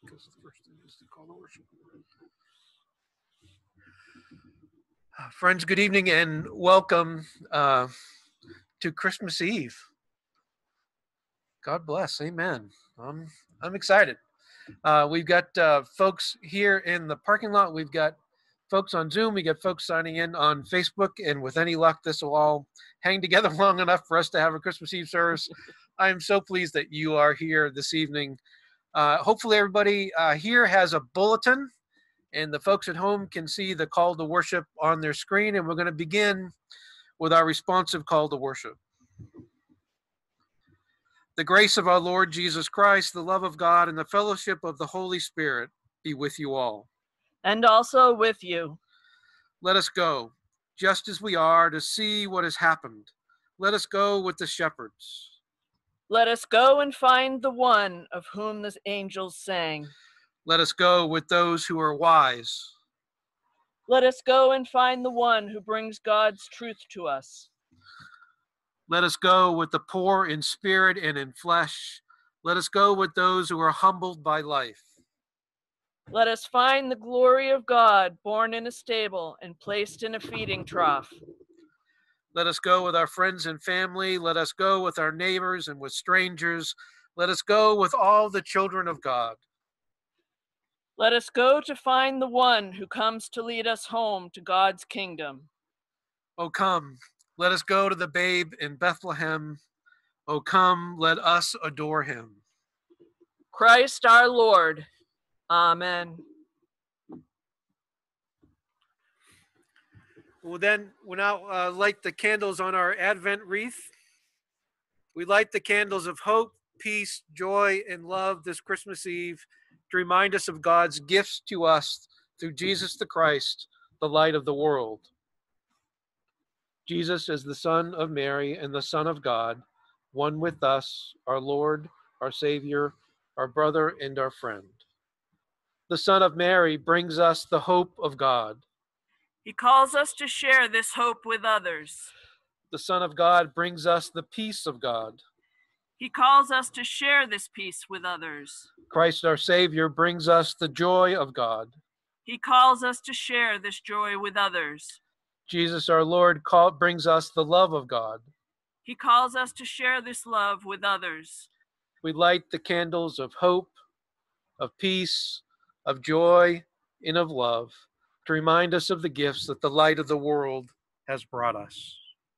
Because the first thing is to call to worship. Friends, good evening and welcome to Christmas Eve. God bless. Amen. I'm excited. We've got folks here in the parking lot. We've got folks on Zoom. We got folks signing in on Facebook. And with any luck, this will all hang together long enough for us to have a Christmas Eve service. I am so pleased that you are here this evening. Hopefully everybody here has a bulletin, and the folks at home can see the call to worship on their screen. And we're going to begin with our responsive call to worship. The grace of our Lord Jesus Christ, the love of God, and the fellowship of the Holy Spirit be with you all. And also with you. Let us go, just as we are, to see what has happened. Let us go with the shepherds. Let us go and find the one of whom the angels sang. Let us go with those who are wise. Let us go and find the one who brings God's truth to us. Let us go with the poor in spirit and in flesh. Let us go with those who are humbled by life. Let us find the glory of God born in a stable and placed in a feeding trough. Let us go with our friends and family. Let us go with our neighbors and with strangers. Let us go with all the children of God. Let us go to find the one who comes to lead us home to God's kingdom. O come, let us go to the babe in Bethlehem. O come, let us adore him. Christ our Lord. Amen. We'll now light the candles on our Advent wreath. We light the candles of hope, peace, joy, and love this Christmas Eve to remind us of God's gifts to us through Jesus the Christ, the light of the world. Jesus is the Son of Mary and the Son of God, one with us, our Lord, our Savior, our brother, and our friend. The Son of Mary brings us the hope of God. He calls us to share this hope with others. The Son of God brings us the peace of God. He calls us to share this peace with others. Christ our Savior brings us the joy of God. He calls us to share this joy with others. Jesus our Lord brings us the love of God. He calls us to share this love with others. We light the candles of hope, of peace, of joy, and of love to remind us of the gifts that the light of the world has brought us.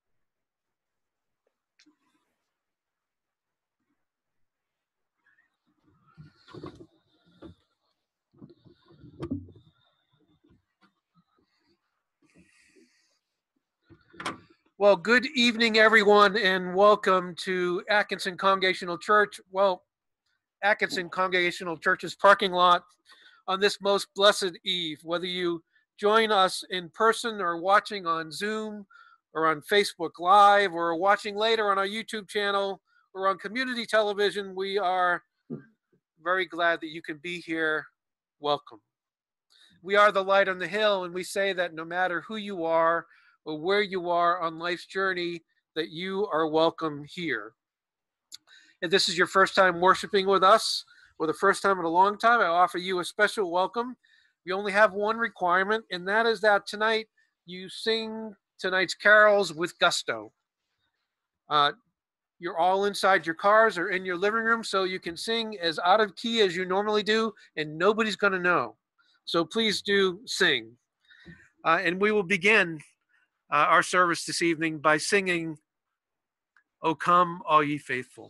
Well, good evening, everyone, and welcome to Atkinson Congregational Church. Well, Atkinson Congregational Church's parking lot on this most blessed eve. Whether you join us in person or watching on Zoom or on Facebook Live or watching later on our YouTube channel or on community television, we are very glad that you can be here. Welcome. We are the light on the hill, and we say that no matter who you are or where you are on life's journey, that you are welcome here. If this is your first time worshiping with us, or the first time in a long time, I offer you a special welcome. We only have one requirement, and that is that tonight you sing tonight's carols with gusto. You're all inside your cars or in your living room, so you can sing as out of key as you normally do, and nobody's going to know. So please do sing. And we will begin our service this evening by singing, O Come, All Ye Faithful.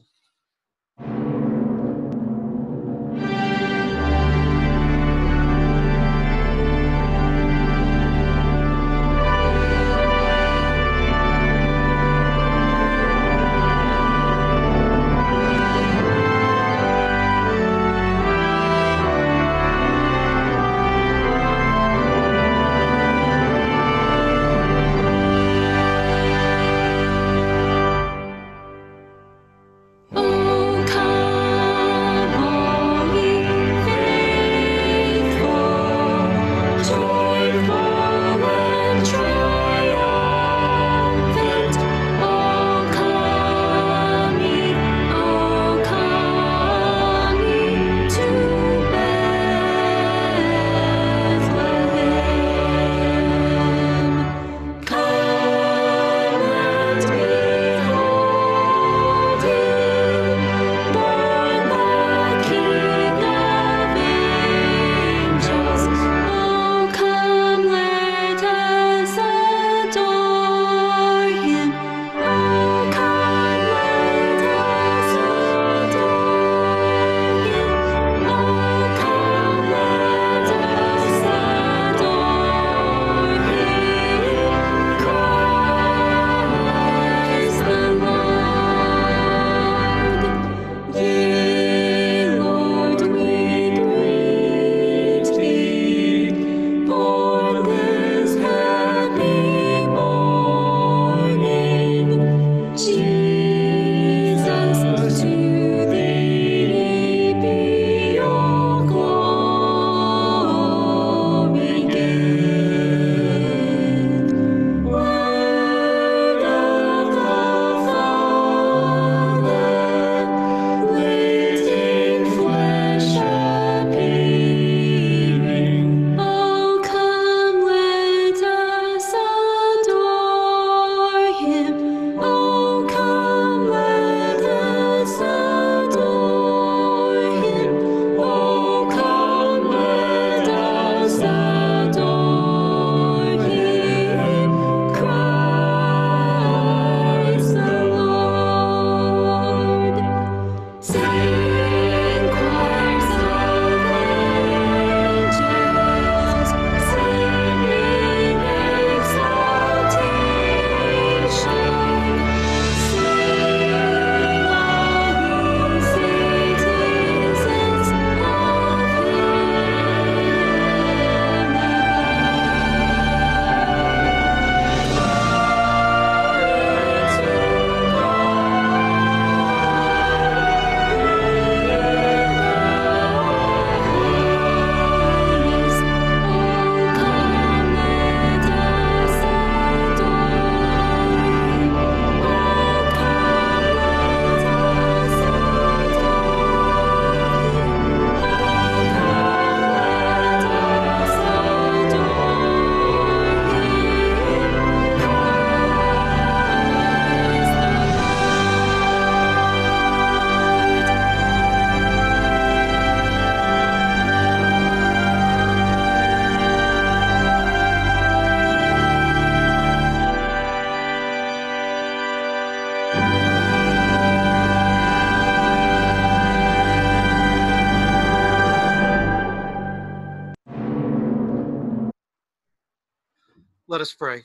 Let us pray.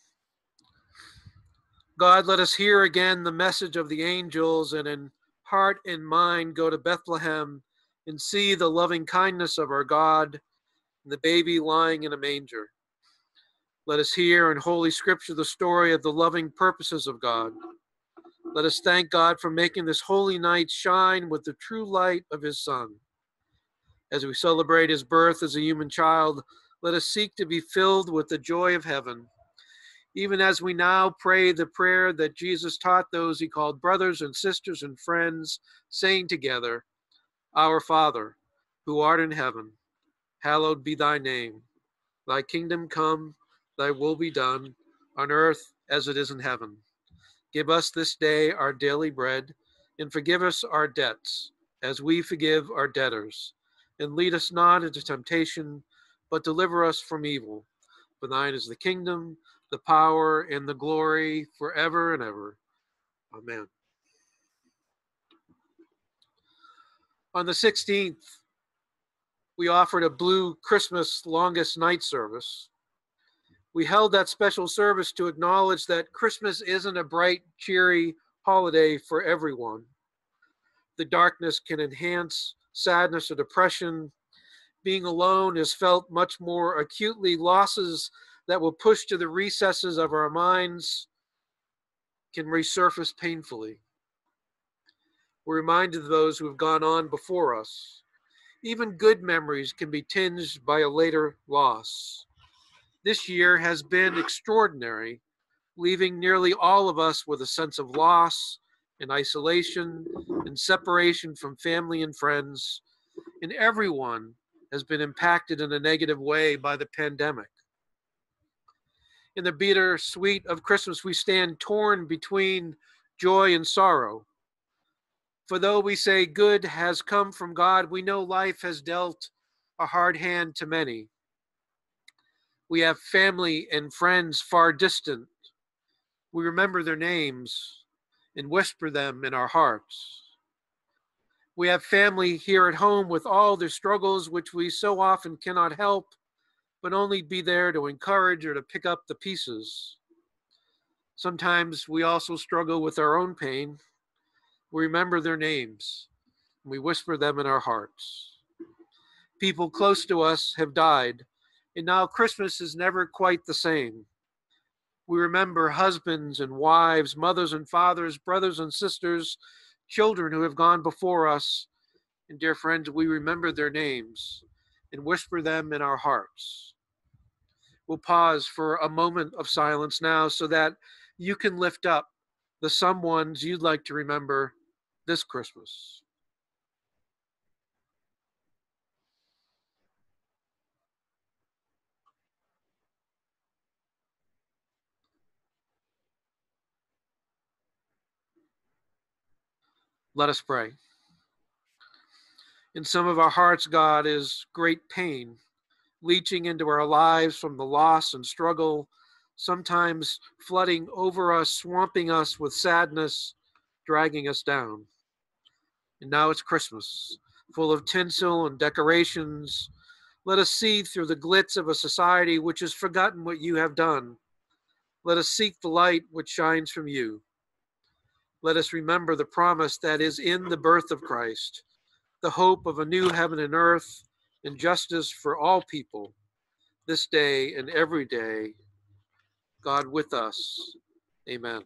God, let us hear again the message of the angels, and in heart and mind go to Bethlehem and see the loving kindness of our God and the baby lying in a manger. Let us hear in Holy Scripture the story of the loving purposes of God. Let us thank God for making this holy night shine with the true light of his Son. As we celebrate his birth as a human child, let us seek to be filled with the joy of heaven. Even as we now pray the prayer that Jesus taught those he called brothers and sisters and friends, saying together, Our Father, who art in heaven, hallowed be thy name. Thy kingdom come, thy will be done, on earth as it is in heaven. Give us this day our daily bread, and forgive us our debts, as we forgive our debtors. And lead us not into temptation, but deliver us from evil. For thine is the kingdom, the power, and the glory forever and ever. Amen. On the 16th, we offered a Blue Christmas longest night service. We held that special service to acknowledge that Christmas isn't a bright, cheery holiday for everyone. The darkness can enhance sadness or depression. Being alone is felt much more acutely. Losses that will push to the recesses of our minds can resurface painfully. We're reminded of those who have gone on before us. Even good memories can be tinged by a later loss. This year has been extraordinary, leaving nearly all of us with a sense of loss and isolation and separation from family and friends, and everyone has been impacted in a negative way by the pandemic. In the bittersweet of Christmas, we stand torn between joy and sorrow. For though we say good has come from God, we know life has dealt a hard hand to many. We have family and friends far distant. We remember their names and whisper them in our hearts. We have family here at home with all their struggles, which we so often cannot help, but only be there to encourage or to pick up the pieces. Sometimes we also struggle with our own pain. We remember their names, and we whisper them in our hearts. People close to us have died, and now Christmas is never quite the same. We remember husbands and wives, mothers and fathers, brothers and sisters, children who have gone before us. And dear friends, we remember their names and whisper them in our hearts. We'll pause for a moment of silence now so that you can lift up the someones you'd like to remember this Christmas. Let us pray. In some of our hearts, God, is great pain leaching into our lives from the loss and struggle, sometimes flooding over us, swamping us with sadness, dragging us down. And now it's Christmas, full of tinsel and decorations. Let us see through the glitz of a society which has forgotten what you have done. Let us seek the light which shines from you. Let us remember the promise that is in the birth of Christ, the hope of a new heaven and earth, and justice for all people, this day and every day. God with us. Amen.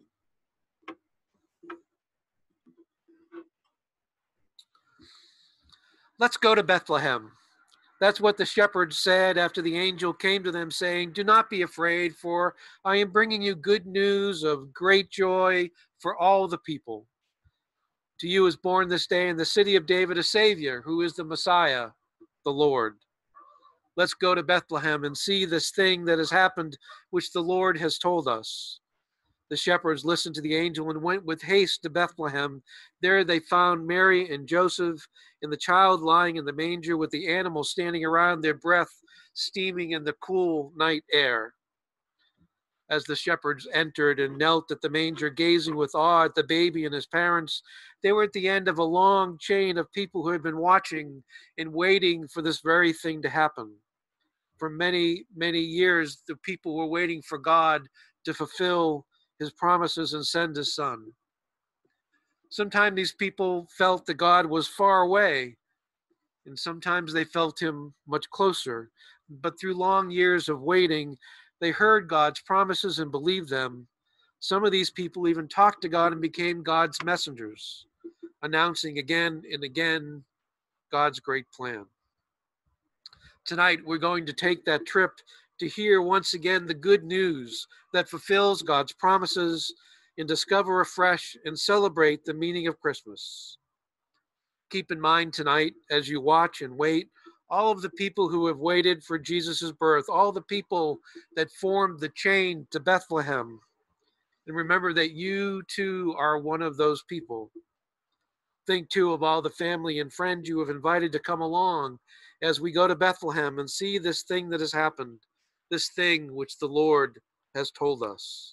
Let's go to Bethlehem. That's what the shepherds said after the angel came to them, saying, Do not be afraid, for I am bringing you good news of great joy for all the people. To you is born this day in the city of David a Savior, who is the Messiah, the Lord. Let's go to Bethlehem and see this thing that has happened, which the Lord has told us. The shepherds listened to the angel and went with haste to Bethlehem. There they found Mary and Joseph and the child lying in the manger with the animals standing around, their breath steaming in the cool night air. As the shepherds entered and knelt at the manger, gazing with awe at the baby and his parents, they were at the end of a long chain of people who had been watching and waiting for this very thing to happen. For many, many years, the people were waiting for God to fulfill his promises and send his son. Sometimes these people felt that God was far away, and sometimes they felt him much closer. But through long years of waiting, they heard God's promises and believed them. Some of these people even talked to God and became God's messengers, announcing again and again God's great plan. Tonight, we're going to take that trip to hear once again the good news that fulfills God's promises and discover afresh and celebrate the meaning of Christmas. Keep in mind tonight, as you watch and wait, all of the people who have waited for Jesus' birth, all the people that formed the chain to Bethlehem. And remember that you too are one of those people. Think too of all the family and friends you have invited to come along as we go to Bethlehem and see this thing that has happened, this thing which the Lord has told us.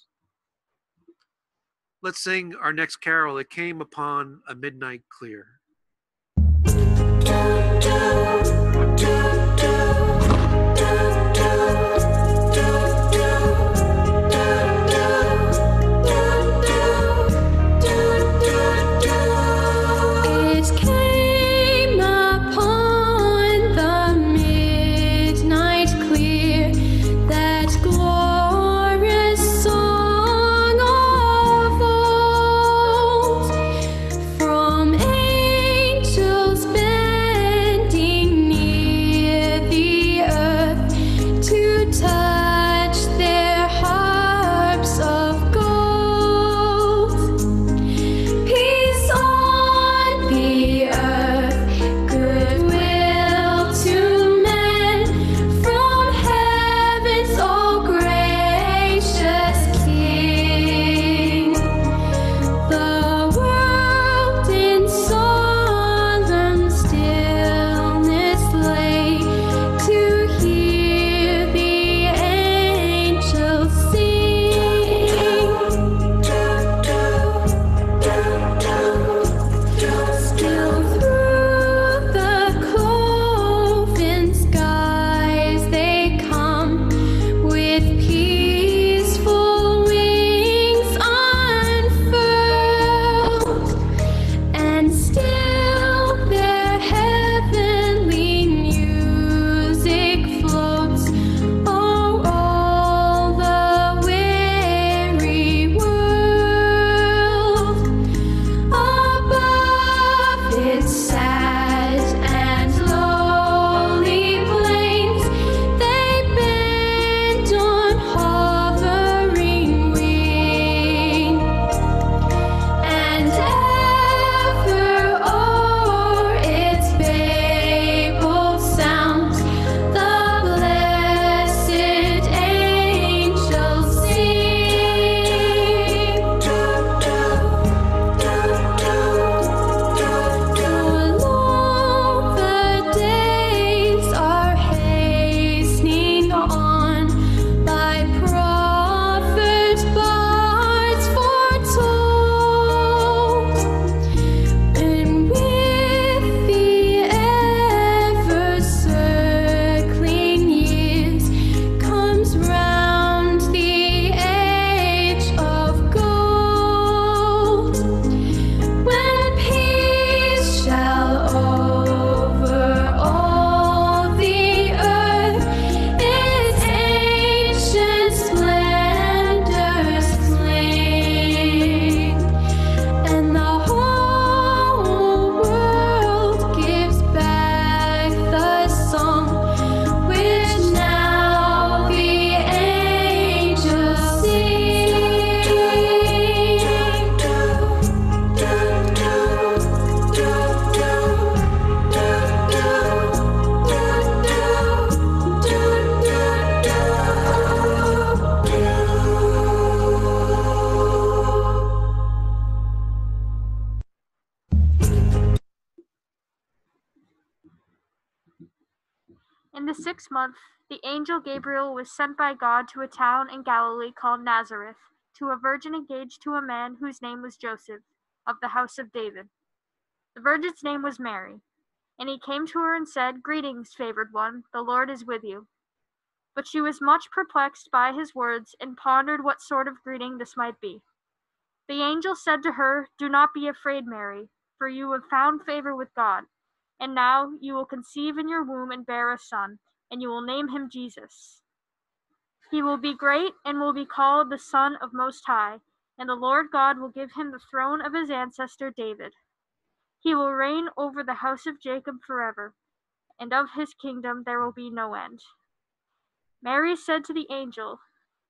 Let's sing our next carol, It Came Upon a Midnight Clear. In the 6th month, the angel Gabriel was sent by God to a town in Galilee called Nazareth, to a virgin engaged to a man whose name was Joseph, of the house of David. The virgin's name was Mary. And he came to her and said, "Greetings, favored one, the Lord is with you." But she was much perplexed by his words and pondered what sort of greeting this might be. The angel said to her, "Do not be afraid, Mary, for you have found favor with God. And now you will conceive in your womb and bear a son, and you will name him Jesus. He will be great and will be called the Son of Most High, and the Lord God will give him the throne of his ancestor David. He will reign over the house of Jacob forever, and of his kingdom there will be no end." Mary said to the angel,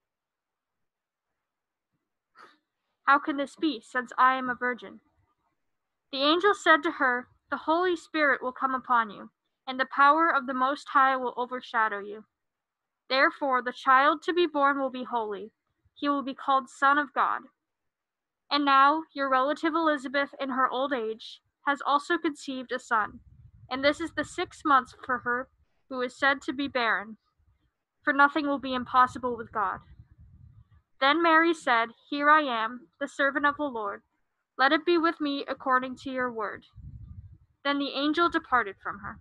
"How can this be, since I am a virgin?" The angel said to her, "The Holy Spirit will come upon you, and the power of the Most High will overshadow you. Therefore, the child to be born will be holy. He will be called Son of God. And now, your relative Elizabeth, in her old age, has also conceived a son, and this is the 6th month for her who is said to be barren, for nothing will be impossible with God." Then Mary said, "Here I am, the servant of the Lord. Let it be with me according to your word." Then the angel departed from her.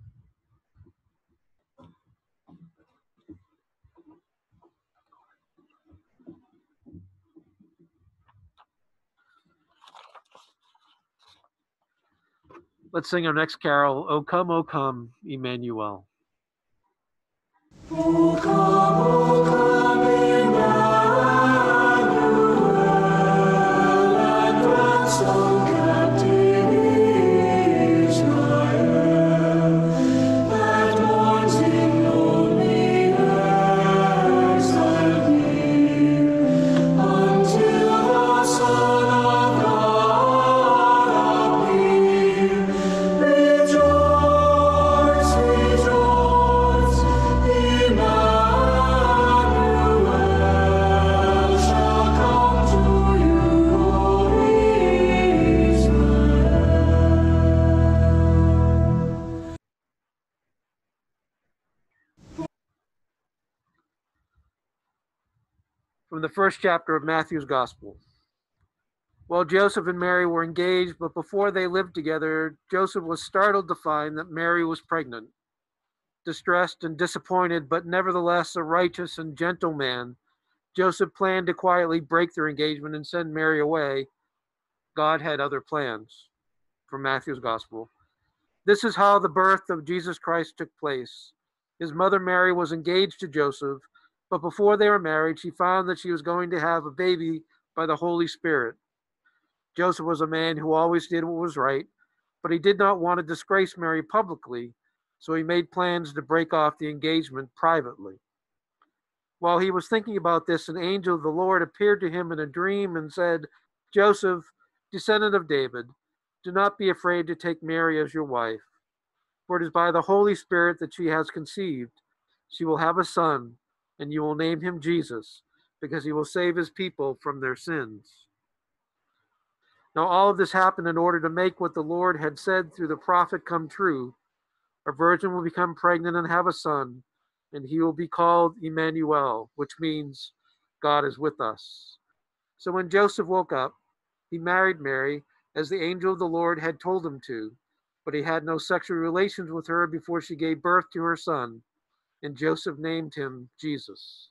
Let's sing our next carol, O come, Emmanuel. O come, Emmanuel, and ransom captive Israel, that mourns in lonely exile here, until the Son of God appear. Rejoice, rejoice, Emmanuel shall come to you, O Israel. From the first chapter of Matthew's Gospel. Well, Joseph and Mary were engaged, but before they lived together, Joseph was startled to find that Mary was pregnant. Distressed and disappointed, but nevertheless a righteous and gentle man, Joseph planned to quietly break their engagement and send Mary away. God had other plans. From Matthew's Gospel. This is how the birth of Jesus Christ took place. His mother Mary was engaged to Joseph, but before they were married, she found that she was going to have a baby by the Holy Spirit. Joseph was a man who always did what was right, but he did not want to disgrace Mary publicly, so he made plans to break off the engagement privately. While he was thinking about this, an angel of the Lord appeared to him in a dream and said, "Joseph, descendant of David, do not be afraid to take Mary as your wife, for it is by the Holy Spirit that she has conceived. She will have a son, and you will name him Jesus, because he will save his people from their sins." Now all of this happened in order to make what the Lord had said through the prophet come true. A virgin will become pregnant and have a son, and he will be called Emmanuel, which means God is with us. So when Joseph woke up, he married Mary, as the angel of the Lord had told him to, but he had no sexual relations with her before she gave birth to her son, and Joseph named him Jesus.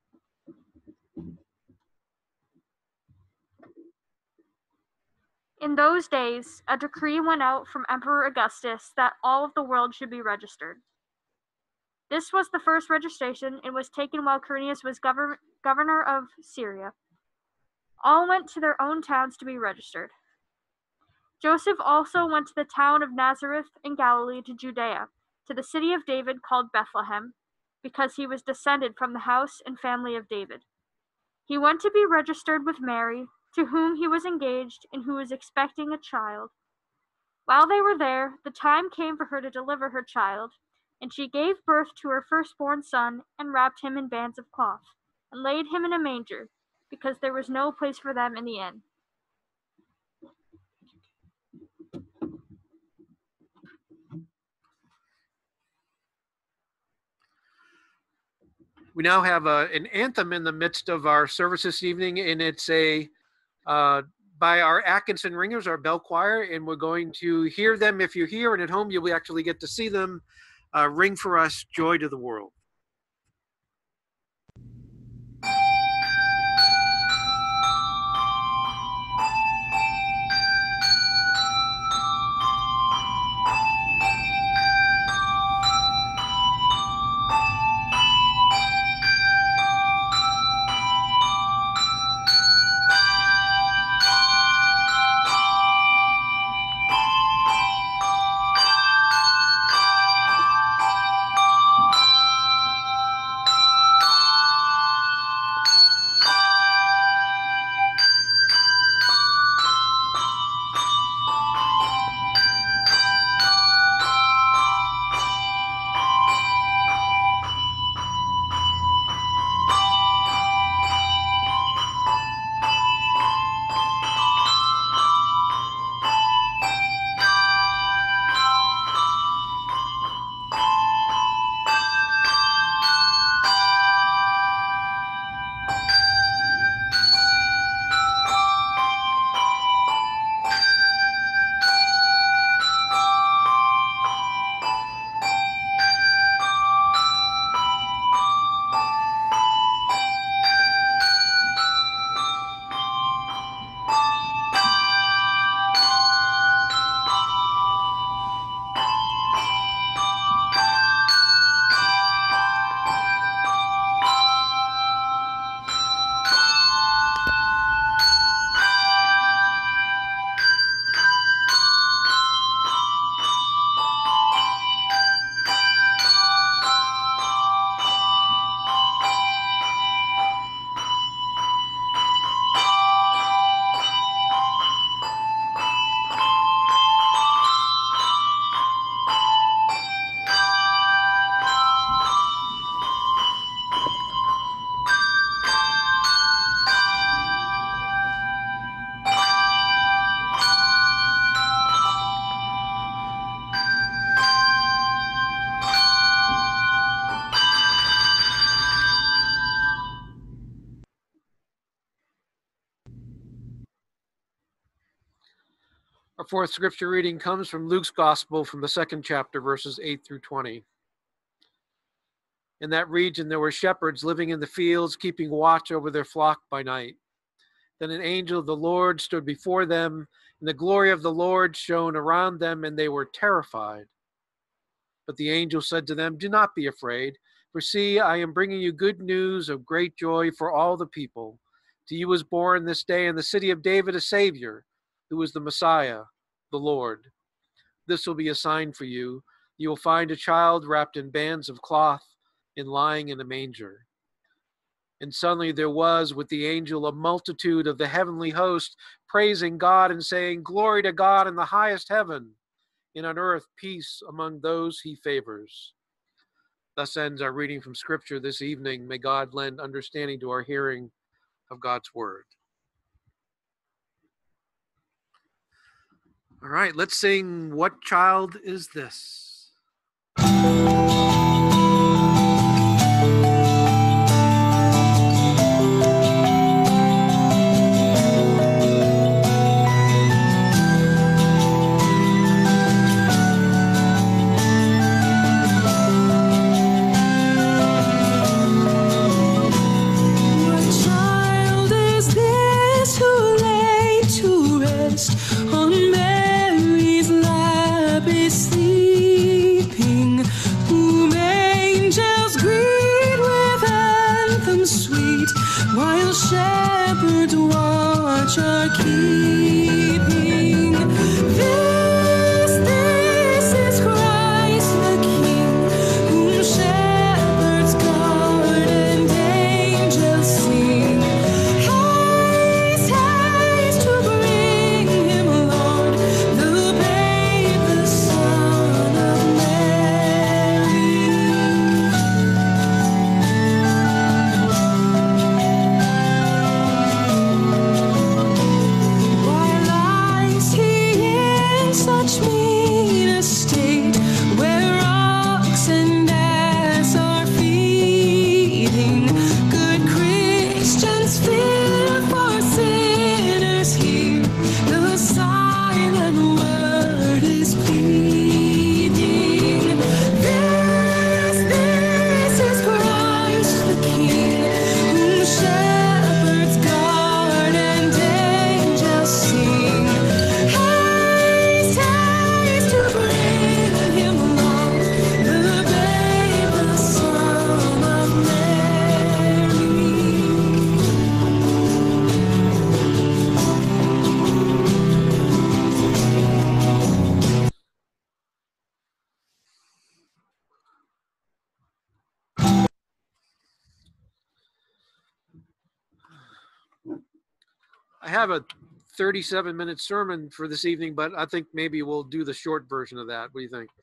In those days, a decree went out from Emperor Augustus that all of the world should be registered. This was the first registration and was taken while Quirinius was governor of Syria. All went to their own towns to be registered. Joseph also went to the town of Nazareth in Galilee to Judea, to the city of David called Bethlehem, because he was descended from the house and family of David. He went to be registered with Mary, to whom he was engaged and who was expecting a child. While they were there, the time came for her to deliver her child, and she gave birth to her firstborn son and wrapped him in bands of cloth, and laid him in a manger, because there was no place for them in the inn. We now have an anthem in the midst of our service this evening, and it's by our Atkinson Ringers, our bell choir, and we're going to hear them. If you're here and at home, you'll actually get to see them ring for us, "Joy to the World." Our fourth scripture reading comes from Luke's Gospel from the 2nd chapter, verses 8 through 20. In that region, there were shepherds living in the fields, keeping watch over their flock by night. Then an angel of the Lord stood before them, and the glory of the Lord shone around them, and they were terrified. But the angel said to them, "Do not be afraid, for see, I am bringing you good news of great joy for all the people. To you was born this day in the city of David a Savior, who is the Messiah, the Lord. This will be a sign for you. You will find a child wrapped in bands of cloth and lying in a manger." And suddenly there was with the angel a multitude of the heavenly host, praising God and saying, "Glory to God in the highest heaven, and on earth peace among those he favors." Thus ends our reading from Scripture this evening. May God lend understanding to our hearing of God's word. All right, let's sing "What Child Is This?" While shepherds watch are keeping. This is Christ the King, whom shepherds guard and angels sing. Haste, haste to bring him, Lord, the babe, the Son of Mary. Such mean estate, where ox and ass are feeding, good Christians fear for sinners here, the silent word is pleading. This is Christ the King, whom shepherds guard and angels sing. I have a 37-minute sermon for this evening, but I think maybe we'll do the short version of that. What do you think?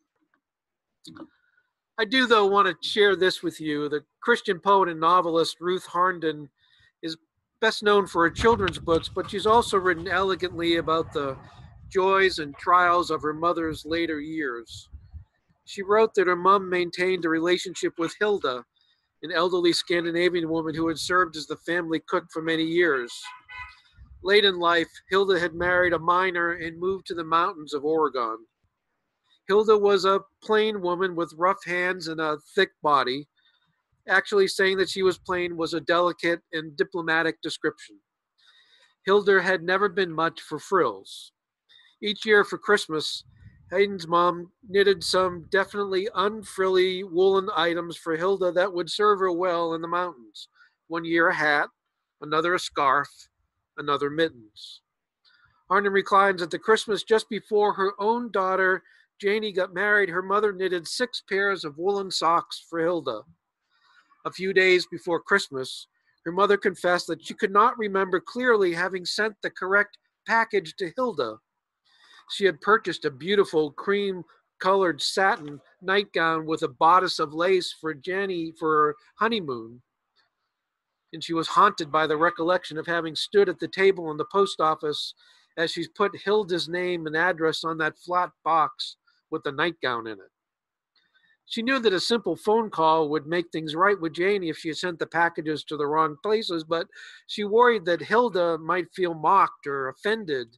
I do, though, want to share this with you. The Christian poet and novelist Ruth Harnden is best known for her children's books, but she's also written elegantly about the joys and trials of her mother's later years. She wrote that her mom maintained a relationship with Hilda, an elderly Scandinavian woman who had served as the family cook for many years. Late in life, Hilda had married a miner and moved to the mountains of Oregon. Hilda was a plain woman with rough hands and a thick body. Actually, saying that she was plain was a delicate and diplomatic description. Hilda had never been much for frills. Each year for Christmas, Hayden's mom knitted some definitely unfrilly woolen items for Hilda that would serve her well in the mountains. One year a hat, another a scarf, another mittens. Harnden reclines that the Christmas just before her own daughter Janie got married, her mother knitted 6 pairs of woolen socks for Hilda. A few days before Christmas, her mother confessed that she could not remember clearly having sent the correct package to Hilda. She had purchased a beautiful cream-colored satin nightgown with a bodice of lace for Janie for her honeymoon, and she was haunted by the recollection of having stood at the table in the post office as she put Hilda's name and address on that flat box with the nightgown in it. She knew that a simple phone call would make things right with Janie if she had sent the packages to the wrong places, but she worried that Hilda might feel mocked or offended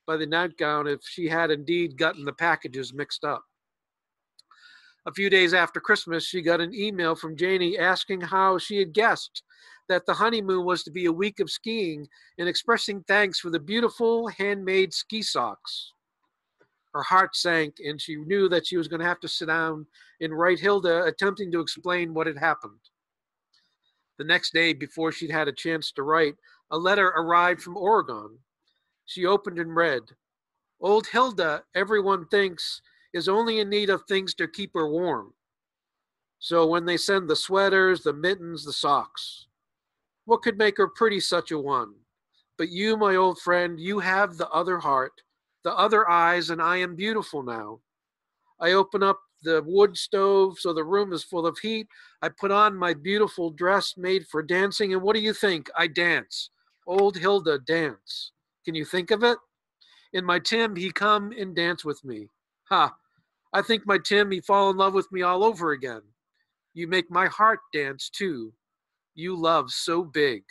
by the nightgown if she had indeed gotten the packages mixed up. A few days after Christmas, she got an email from Janie asking how she had guessed that the honeymoon was to be a week of skiing and expressing thanks for the beautiful handmade ski socks. Her heart sank, and she knew that she was going to have to sit down and write Hilda, attempting to explain what had happened. The next day, before she'd had a chance to write, a letter arrived from Oregon. She opened and read, "Old Hilda, everyone thinks, is only in need of things to keep her warm. So when they send the sweaters, the mittens, the socks, what could make her pretty such a one? But you, my old friend, you have the other heart, the other eyes, and I am beautiful now. I open up the wood stove so the room is full of heat. I put on my beautiful dress made for dancing, and what do you think? I dance. Old Hilda dance. Can you think of it? And my Tim, he come and dance with me. Ha! I think my Tim, he fall in love with me all over again. You make my heart dance too. You love so big."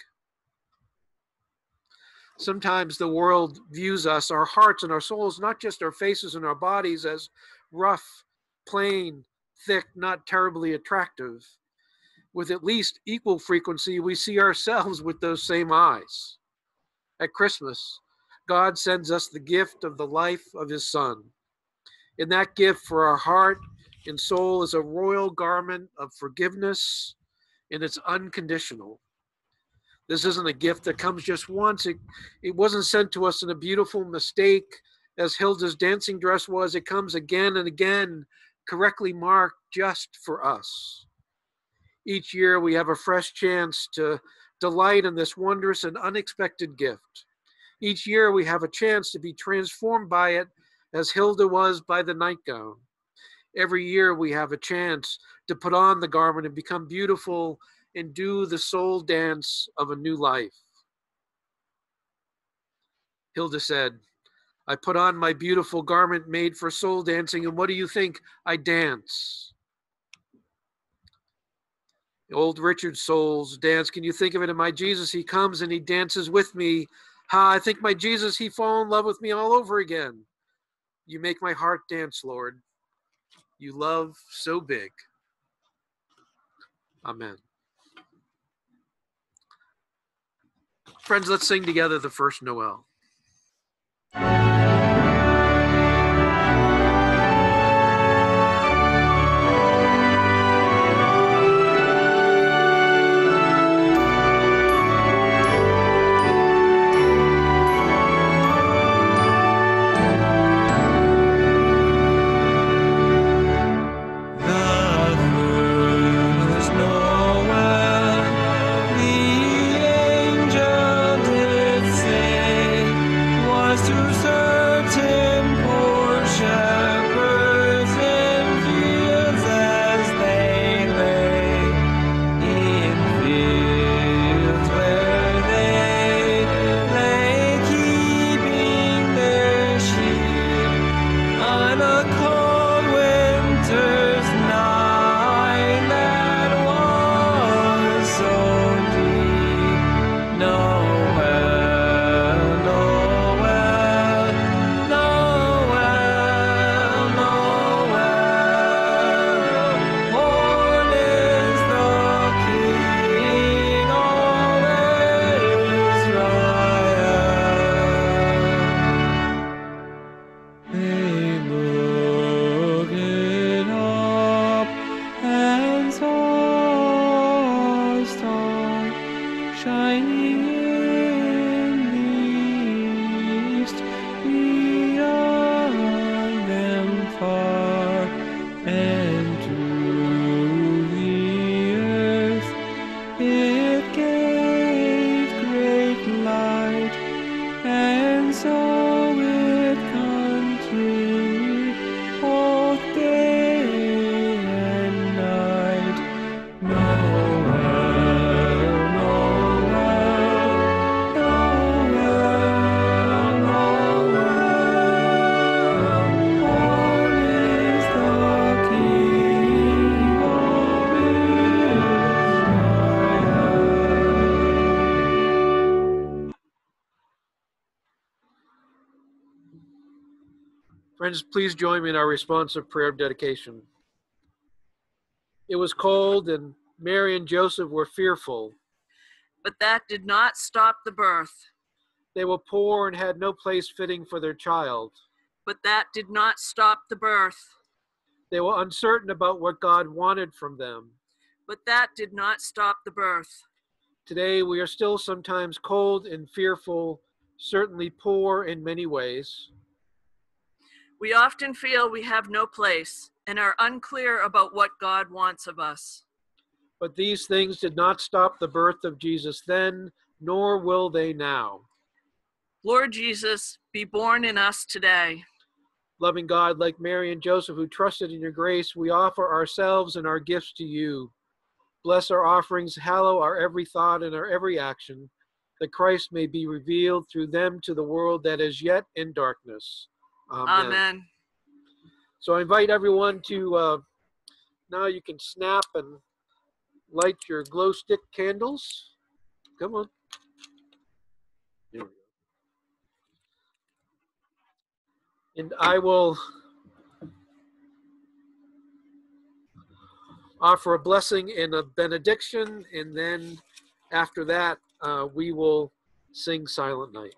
Sometimes the world views us, our hearts and our souls, not just our faces and our bodies, as rough, plain, thick, not terribly attractive. With at least equal frequency, we see ourselves with those same eyes. At Christmas, God sends us the gift of the life of his Son. And that gift for our heart and soul is a royal garment of forgiveness, and it's unconditional. This isn't a gift that comes just once. It wasn't sent to us in a beautiful mistake, as Hilda's dancing dress was. It comes again and again, correctly marked just for us. Each year we have a fresh chance to delight in this wondrous and unexpected gift. Each year we have a chance to be transformed by it, as Hilda was by the nightgown. Every year we have a chance to put on the garment and become beautiful and do the soul dance of a new life. Hilda said, "I put on my beautiful garment made for soul dancing, and what do you think? I dance." Old Richard's souls dance. Can you think of it? And my Jesus, he comes and he dances with me. Ha, I think my Jesus, he fall in love with me all over again. You make my heart dance, Lord. You love so big. Amen. Friends, let's sing together the first Noel. The angel did say, Friends, please join me in our responsive prayer of dedication. It was cold, and Mary and Joseph were fearful. But that did not stop the birth. They were poor and had no place fitting for their child. But that did not stop the birth. They were uncertain about what God wanted from them. But that did not stop the birth. Today, we are still sometimes cold and fearful, certainly poor in many ways. We often feel we have no place and are unclear about what God wants of us. But these things did not stop the birth of Jesus then, nor will they now. Lord Jesus, be born in us today. Loving God, like Mary and Joseph, who trusted in your grace, we offer ourselves and our gifts to you. Bless our offerings, hallow our every thought and our every action, that Christ may be revealed through them to the world that is yet in darkness. Amen. Amen. So I invite everyone to, now you can snap and light your glow stick candles. Come on. Here we go. And I will offer a blessing and a benediction, and then after that, we will sing Silent Night.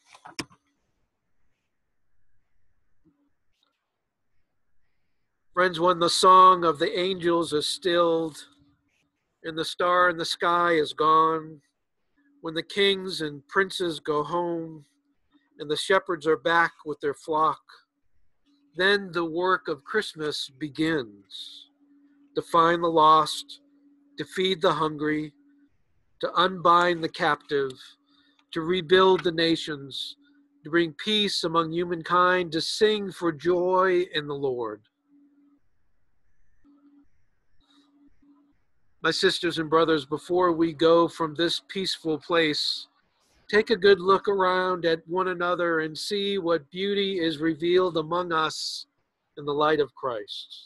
Friends, when the song of the angels is stilled, and the star in the sky is gone, when the kings and princes go home, and the shepherds are back with their flock, then the work of Christmas begins. To find the lost, to feed the hungry, to unbind the captive, to rebuild the nations, to bring peace among humankind, to sing for joy in the Lord. My sisters and brothers, before we go from this peaceful place, take a good look around at one another and see what beauty is revealed among us in the light of Christ.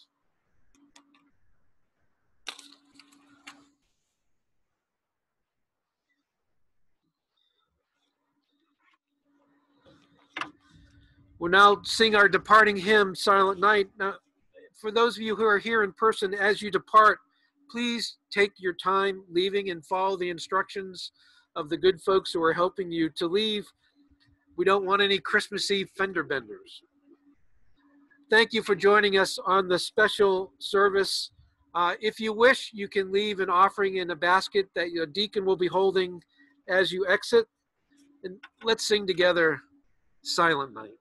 We'll now sing our departing hymn, Silent Night. Now, for those of you who are here in person, as you depart, please take your time leaving and follow the instructions of the good folks who are helping you to leave. We don't want any Christmas Eve fender benders. Thank you for joining us on the special service. If you wish, you can leave an offering in a basket that your deacon will be holding as you exit. And let's sing together, Silent Night.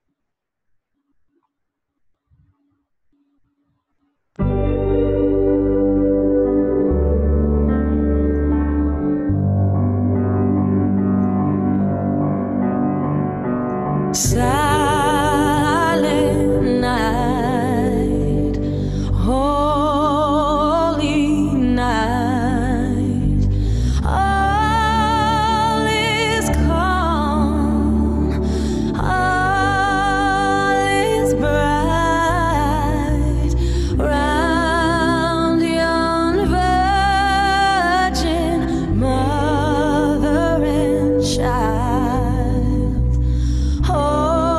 Silent night, holy night, all is calm, all is bright, round yon virgin mother and child. Oh,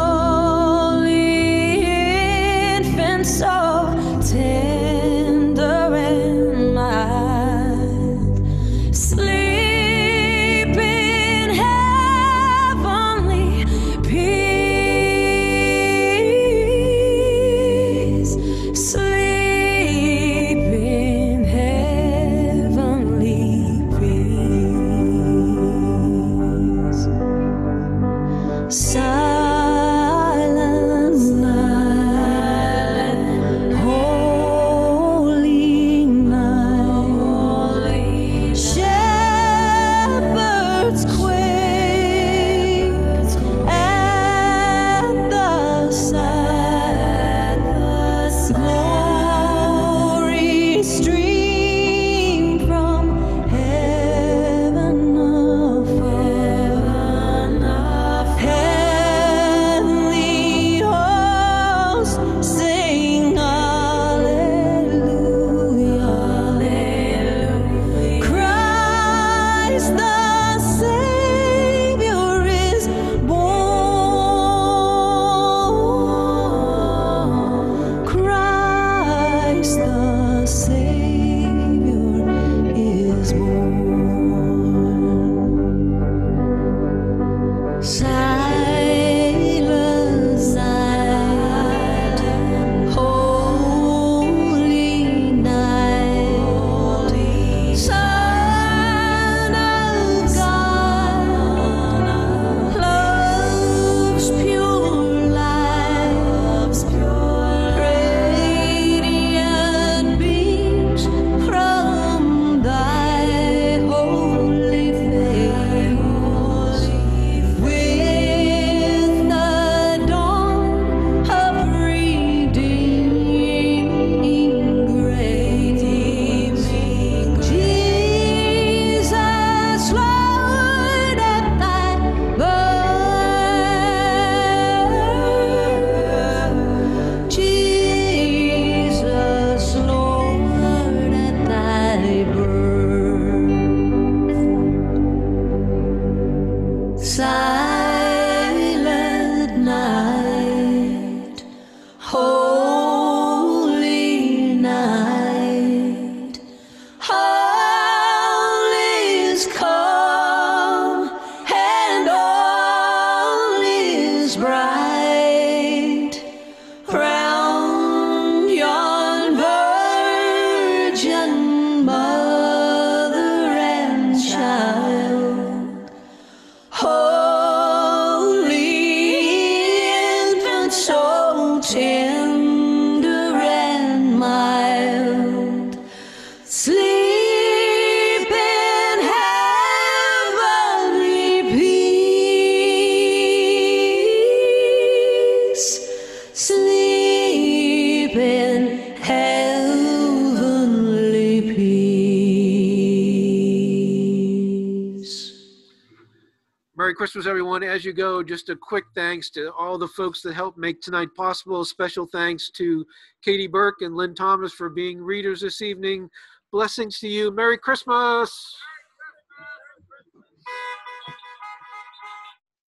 Merry Christmas, everyone. As you go, just a quick thanks to all the folks that helped make tonight possible. Special thanks to Katie Burke and Lynn Thomas for being readers this evening. Blessings to you. Merry Christmas.